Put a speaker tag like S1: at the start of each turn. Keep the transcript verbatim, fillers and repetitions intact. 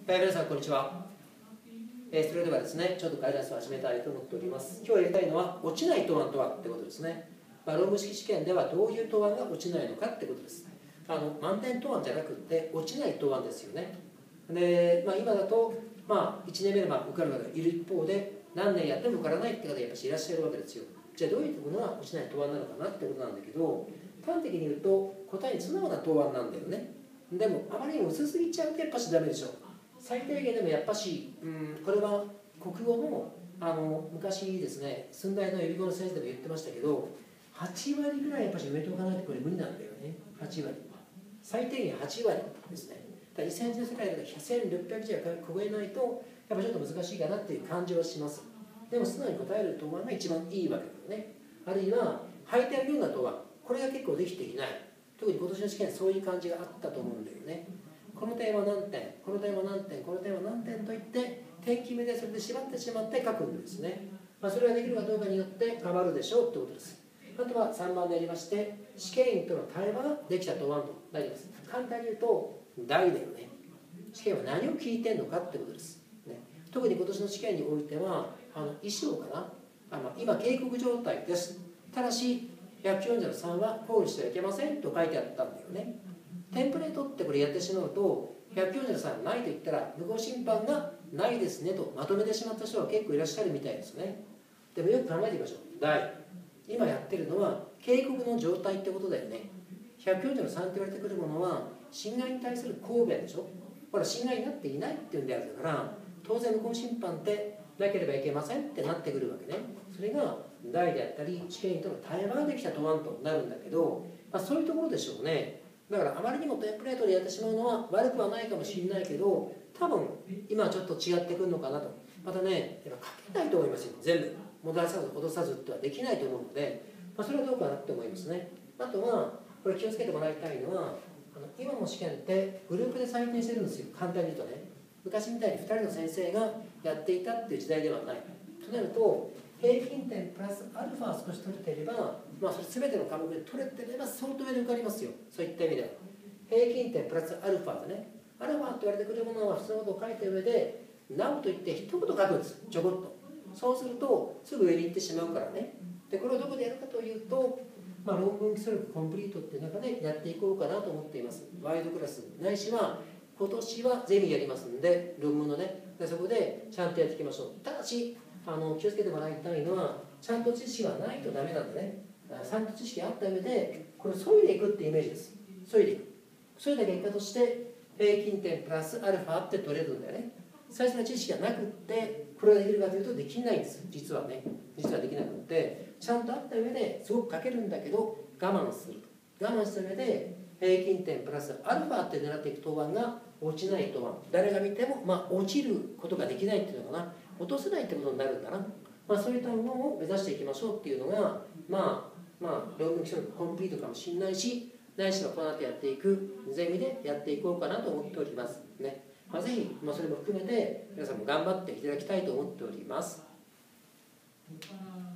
S1: はい、皆さんこんにちは。えー、それではですね、ちょっとガイダンスを始めたいと思っております。今日やりたいのは、落ちない答案とはってことですね。まあ、論文式試験ではどういう答案が落ちないのかってことです。あの満点答案じゃなくて、落ちない答案ですよね。で、まあ、今だと、まあ、いちねんめでまあ受かる方がいる一方で、何年やっても受からないって方がやっぱりいらっしゃるわけですよ。じゃあどういうものが落ちない答案なのかなってことなんだけど、端的に言うと答えに素直な答案なんだよね。でもあまりにも薄すぎちゃうとやっぱしダメでしょ。最低限でもやっぱし、うん、これは国語のあの昔ですね、寸大の予備校の先生でも言ってましたけど、はちわりぐらいやっぱし埋めておかないとこれ無理なんだよね。はちわり最低限はちわりですね。だからにせんじの世界だとせんろっぴゃくじは超えないとやっぱちょっと難しいかなっていう感じはします。でも素直に答える答案が一番いいわけだよね。あるいは履いてあるような答案、これが結構できていない。特に今年の試験そういう感じがあったと思うんだよね。この点は何点、この点は何点、この点は何点といって点決めでそれで縛ってしまって書くんですね。まあ、それができるかどうかによって変わるでしょうってことです。あとはさんばんでありまして、試験員との対話ができた答案となります。簡単に言うと大だよね。試験は何を聞いてんのかってことです、ね、特に今年の試験においてはあの衣装かなあ、まあ、今警告状態です。ただしひゃくよんじゅうのさんは考慮してはいけませんと書いてあったんだよね。テンプレートってこれやってしまうとひゃくよんじゅうのさんないと言ったら無効審判がないですねとまとめてしまった人は結構いらっしゃるみたいですね。でもよく考えてみましょう。大今やってるのは警告の状態ってことだよね。ひゃくよんじゅうのさんって言われてくるものは侵害に対する抗弁でしょ。ほら侵害になっていないっていうんであるから当然無効審判ってなければいけませんってなってくるわけね。それが大であったり試験員との対話ができた答案となるんだけど、まあ、そういうところでしょうね。だからあまりにもテンプレートでやってしまうのは悪くはないかもしれないけど、多分今はちょっと違ってくるのかなと。またねやっぱ書けないと思いますよ。全部戻らさず戻さずってはできないと思うので、まあ、それはどうかなって思いますね。あとはこれ気をつけてもらいたいのは、あの今の試験ってグループで採点してるんですよ。簡単に言うとね、昔みたいにふたりの先生がやっていたっていう時代ではないとなると、平均点プラスアルファ少し取れていれば、まあ、それ全ての科目で取れていれば相当上で受かりますよ。そういった意味では平均点プラスアルファでね、アルファって言われてくるものは普通のことを書いた上でなおと言って一言書くんです。ちょこっと。そうするとすぐ上に行ってしまうからね。でこれをどこでやるかというと、まあ、論文基礎力コンプリートっていう中でやっていこうかなと思っています。ワイドクラスないしは今年はゼミやりますんで、論文のね、でそこでちゃんとやっていきましょう。ただしあの気をつけてもらいたいのは、ちゃんと知識がないとダメなんでね。ちゃんと知識があった上でこれ削いでいくってイメージです。削いでいく。削いだ結果として平均点プラスアルファって取れるんだよね。最初の知識がなくってこれができるかというとできないんです。実はね、実はできなくってちゃんとあった上ですごく書けるんだけど我慢する。我慢した上で平均点プラスアルファって狙っていく答案が落ちない答案。誰が見ても、まあ、落ちることができないっていうのかな、落とせないってことになるんだな。まあ、そういったものを目指していきましょうっていうのが、まあ、まあ、論文基礎力コンプリートかもしれないし、ないしはこの後やっていくゼミでやっていこうかなと思っておりますね。まあ、ぜひ、まあ、それも含めて皆さんも頑張っていただきたいと思っております。